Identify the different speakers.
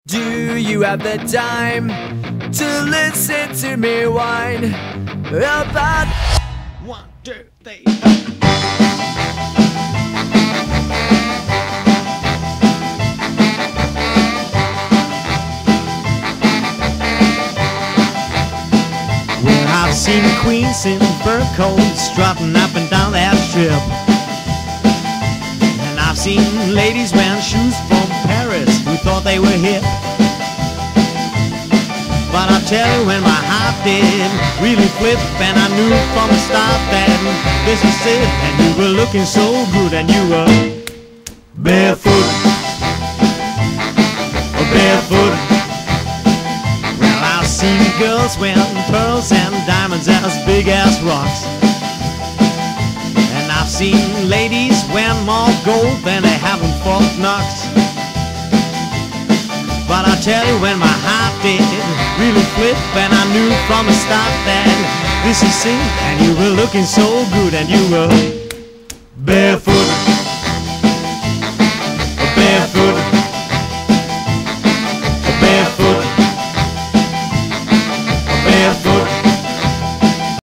Speaker 1: Do you have the time to listen to me whine about
Speaker 2: 1, 2, 3. Well, I've seen queens in fur coats strutting up and down that strip, and I've seen ladies wearing shoes from Paris who thought they were hip. But I'll tell you, when my heart did really flip, and I knew from the start that this was it, and you were looking so good, and you were barefoot, barefoot. Well, I've seen girls wearing pearls and diamonds as big as rocks, and I've seen ladies wearing more gold than they have in Fort Knox. But I tell you, when my heart did really flip, and I knew from the start that this is it, and you were looking so good, and you were barefoot.